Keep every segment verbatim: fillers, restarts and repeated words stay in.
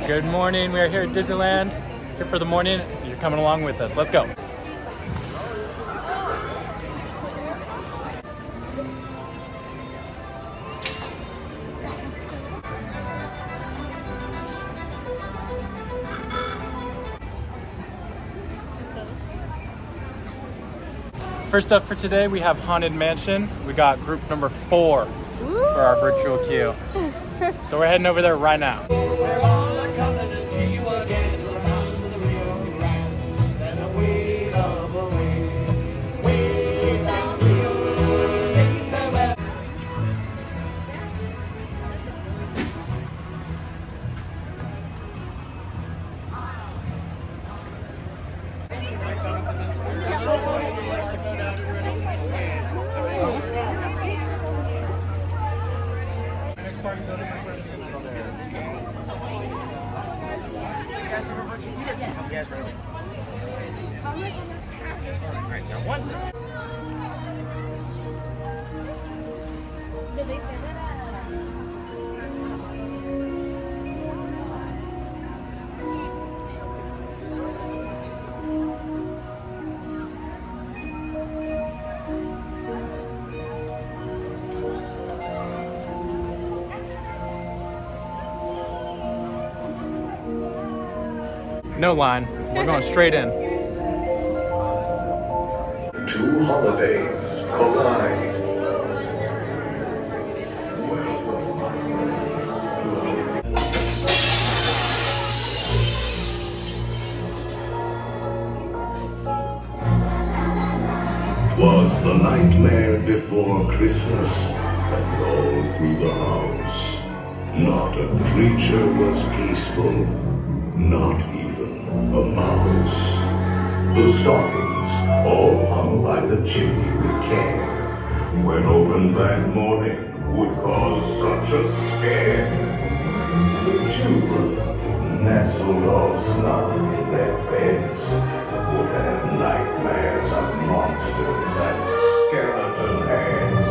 Good morning. We are here at Disneyland. Here for the morning. You're coming along with us. Let's go. First up for today, we have Haunted Mansion. We got group number four Ooh. For our virtual queue. So we're heading over there right now. Did they say that? No line. We're going straight in. Two holidays collide. Was the nightmare before Christmas, and all through the house. Not a creature was peaceful, not even a mouse. The stockings all hung by the chimney with care. When opened that morning would cause such a scare. The children, nestled all snug in their beds, would have nightmares of monsters and skeleton heads.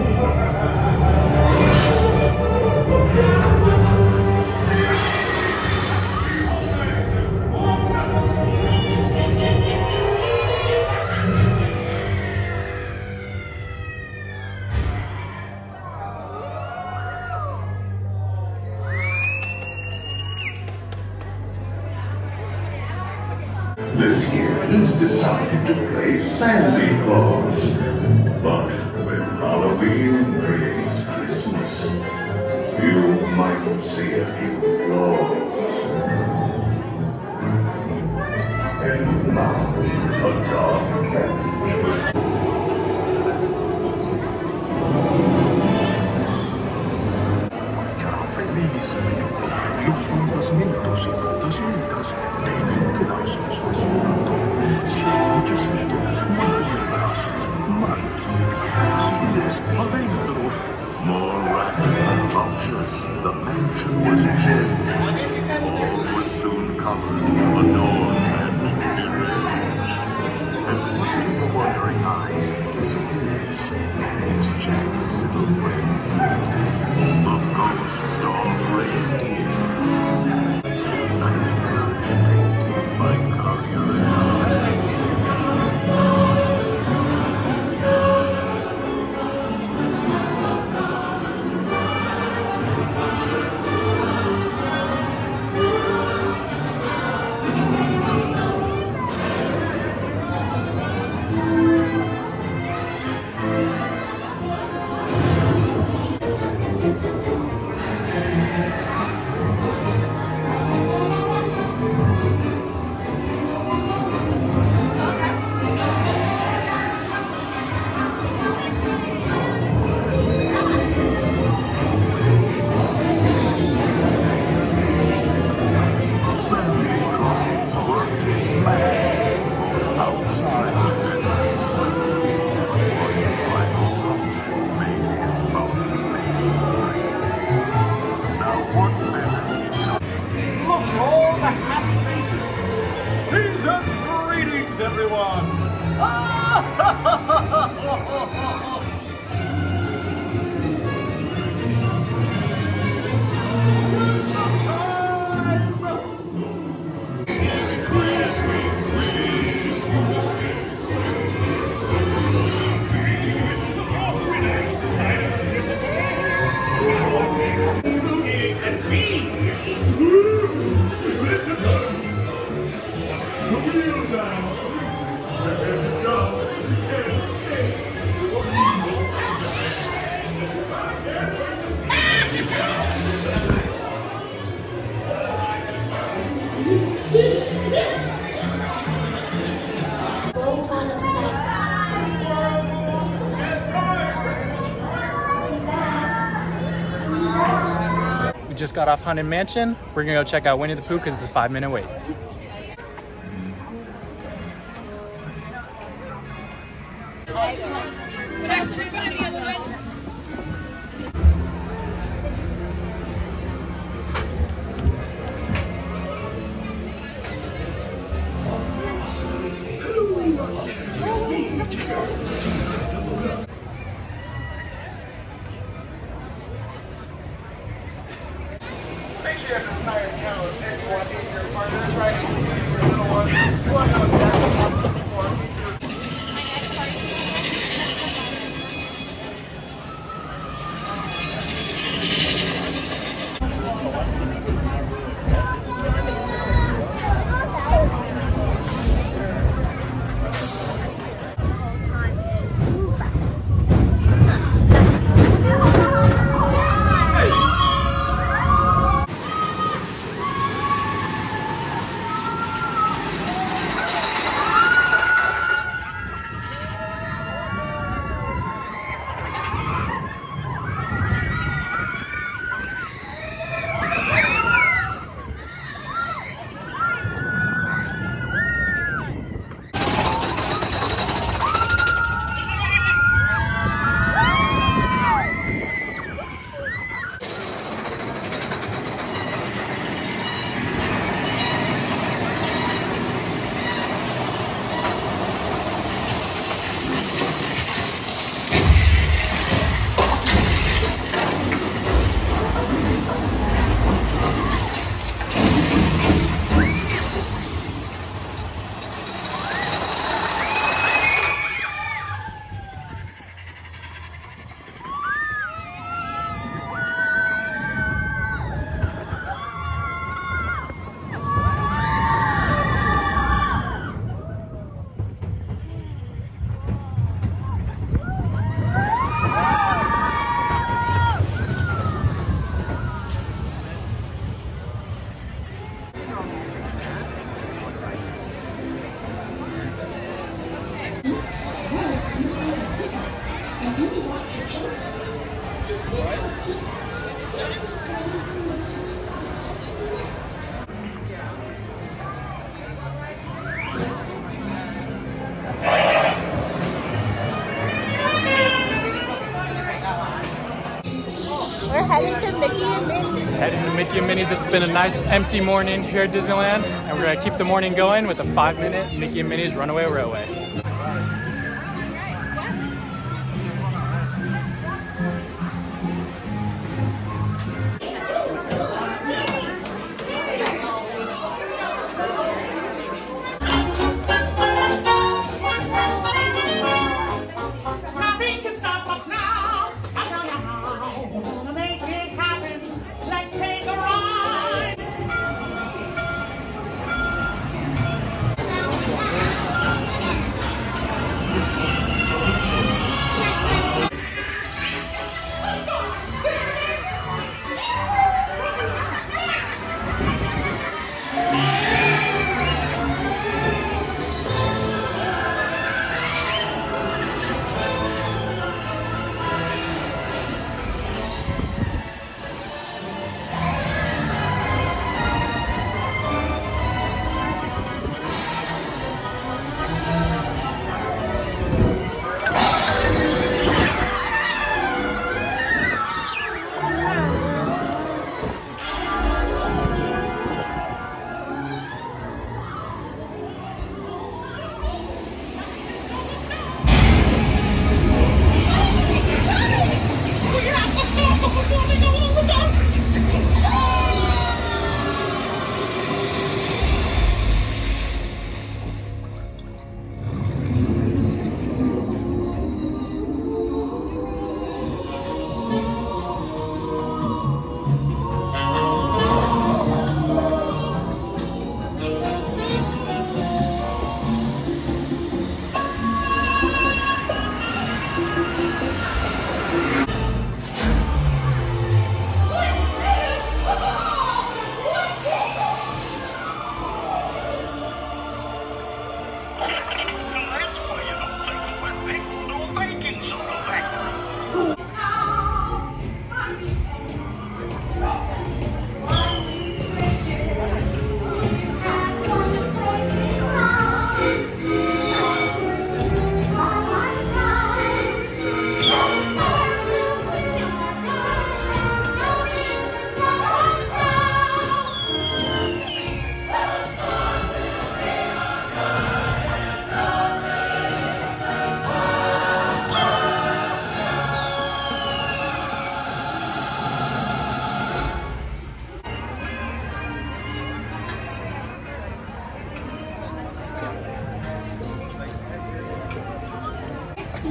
This year he's decided to play Santa Claus. But when Halloween creates Christmas, you might see a few flaws. And now, a dark carriage with los fantasmitas y fantasmitas deben quedarse en su asiento. Y hay muchos muy poderosos, malos y fáciles adentro. More rattling and vultures, the mansion was changed. All was soon covered, adorned and deranged. And what do the wondering eyes disappears? It's Jack's little friends. The ghost dog reindeer. just got off Haunted Mansion. We're gonna go check out Winnie the Pooh because it's a five minute wait. We're headed to Mickey and Minnie. Heading to Mickey and Minnie's. It's been a nice empty morning here at Disneyland, and we're gonna keep the morning going with a five minute Mickey and Minnie's Runaway Railway.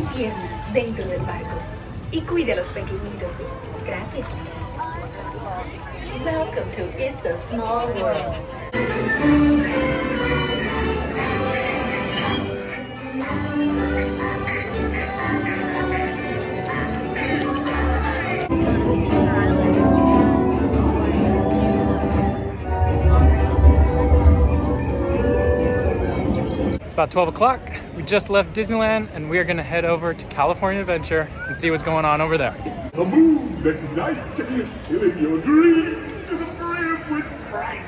piernas dentro del barco. Y cuide a los pequeñitos. Gracias. Welcome to It's a Small World. It's about twelve o'clock. We just left Disneyland and we are gonna head over to California Adventure and see what's going on over there. A moon that night is still in your dreams to the brim with fright.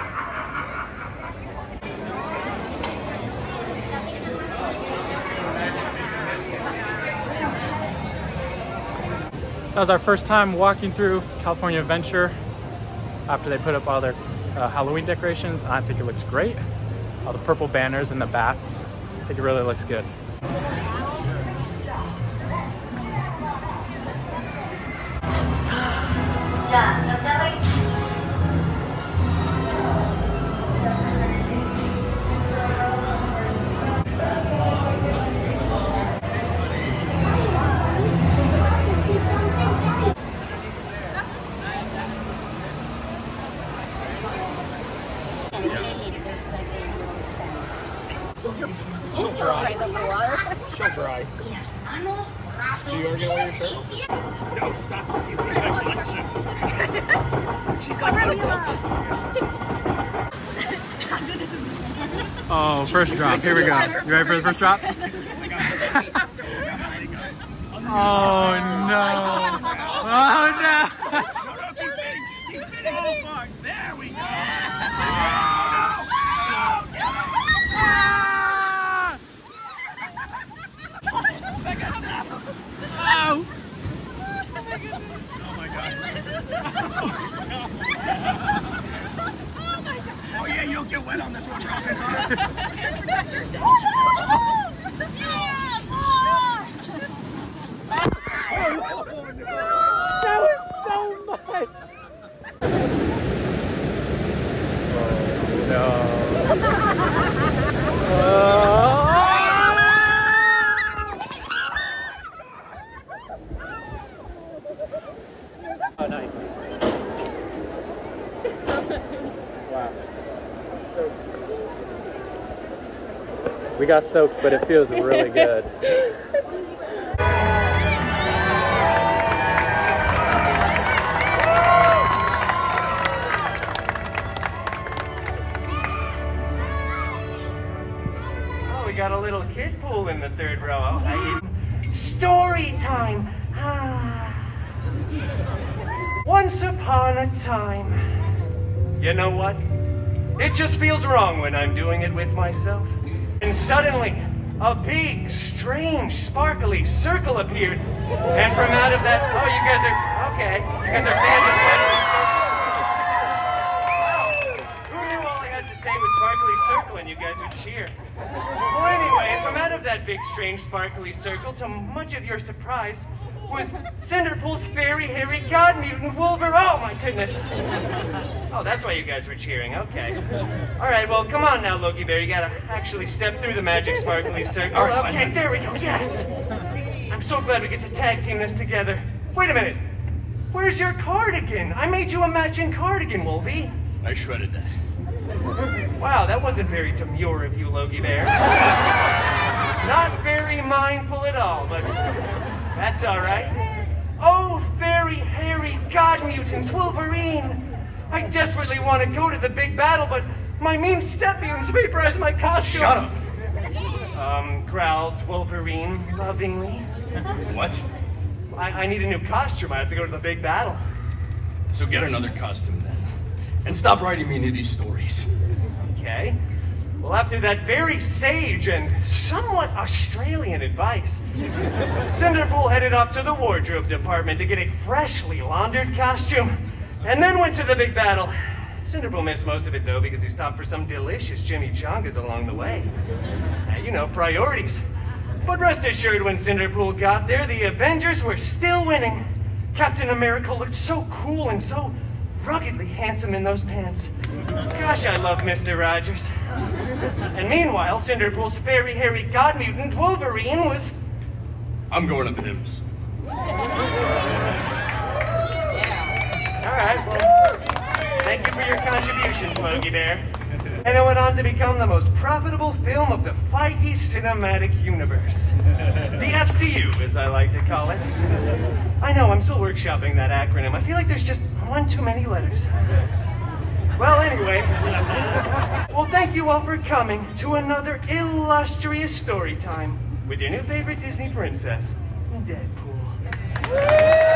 That was our first time walking through California Adventure after they put up all their uh, Halloween decorations. I think it looks great. All the purple banners and the bats. I think it really looks good. She'll dry. She'll dry. So you are gonna wear your shirt? No, stop stealing my collection. She's like, oh, first drop. Here we go. You ready for the first drop? Oh no! Oh no! no, no, keep spinning. Keep spinning. Oh fuck! There we go. Oh yeah, you'll get wet on this one, Robin. That was so much! Oh no. Oh, nice. Wow. We got soaked, but it feels really good. Oh, we got a little kid pool in the third row. I, story time. Ah. Once upon a time. You know what? It just feels wrong when I'm doing it with myself. And suddenly, a big, strange, sparkly circle appeared. And from out of that, oh, you guys are, okay. You guys are fans of sparkly circles. Wow. Who knew all I had to say was sparkly circle and you guys would cheer? Well, anyway, from out of that big, strange, sparkly circle, to much of your surprise, was Cinderpool's fairy, hairy god mutant Wolverine. Oh my goodness. Oh, that's why you guys were cheering. Okay. All right, well, come on now, Loki Bear. You gotta actually step through the magic sparkly circle. Oh, okay, there we go. Yes. I'm so glad we get to tag team this together. Wait a minute. Where's your cardigan? I made you a matching cardigan, Wolvie. I shredded that. Wow, that wasn't very demure of you, Loki Bear. Not very mindful at all, but that's all right. Oh, fairy, hairy god mutants, Wolverine! I desperately want to go to the big battle, but my mean step mutants vaporize my costume. Shut up. Um, growled Wolverine lovingly. What? I, I need a new costume. I have to go to the big battle. So get another costume then. And stop writing me into these stories. Okay. Well, after that very sage and somewhat Australian advice, Cinderpool headed off to the wardrobe department to get a freshly laundered costume, and then went to the big battle. Cinderpool missed most of it, though, because he stopped for some delicious chimichangas along the way. Now, you know, priorities. But rest assured, when Cinderpool got there, the Avengers were still winning. Captain America looked so cool and so ruggedly handsome in those pants. Gosh, I love Mister Rogers. And meanwhile, Cinderpool's fairy, hairy god mutant Wolverine was I'm going to Pim's. All right, well, thank you for your contributions, Logie Bear. And it went on to become the most profitable film of the Feige cinematic universe. The F C U, as I like to call it. I know, I'm still workshopping that acronym. I feel like there's just one too many letters. Well, anyway, well, thank you all for coming to another illustrious story time with your new favorite Disney princess, Deadpool.